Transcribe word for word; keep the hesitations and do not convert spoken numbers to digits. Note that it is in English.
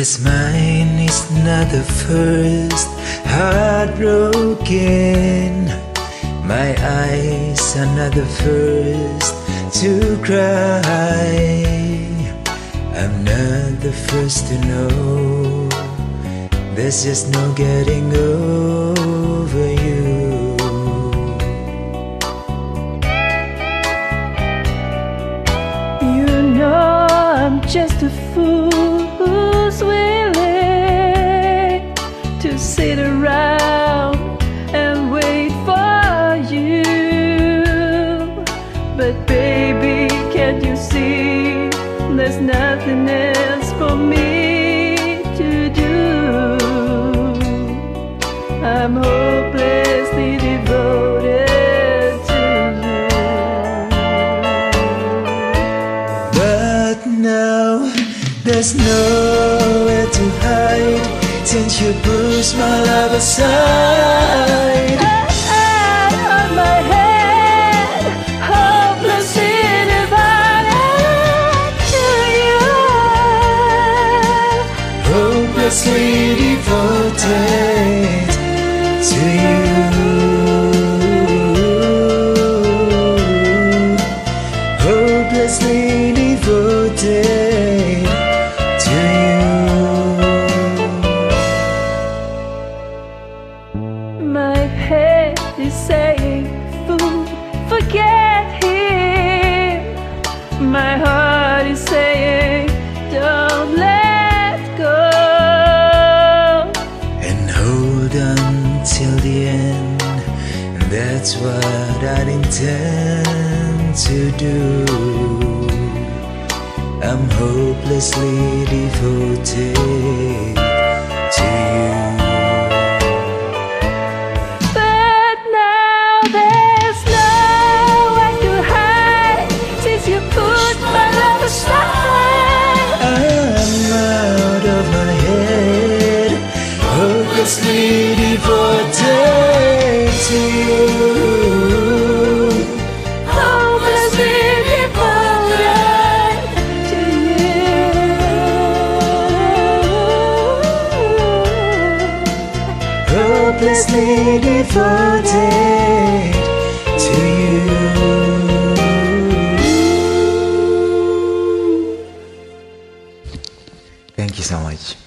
'cause mine is not the first heartbroken. My eyes are not the first to cry. I'm not the first to know. There's just no getting over you. You know I'm just a fool who's willing to sit around and wait for you. But baby, can't you see there's nothing else for me to do? I'm hopelessly devoted to you. But now there's nowhere to hide since you pushed my love aside. Out on my head, hopelessly devoted to you. Hopelessly devoted to you. Hopelessly devoted to you. My head is saying, fool, forget him. My heart is saying, don't let go. And hold on till the end, and that's what I intend to do. I'm hopelessly devoted to you. But now there's nowhere to hide since you put my love aside. I'm out of my head, hopelessly devoted to you. Hopelessly devoted to you. Hopelessly devoted to you. Thank you so much.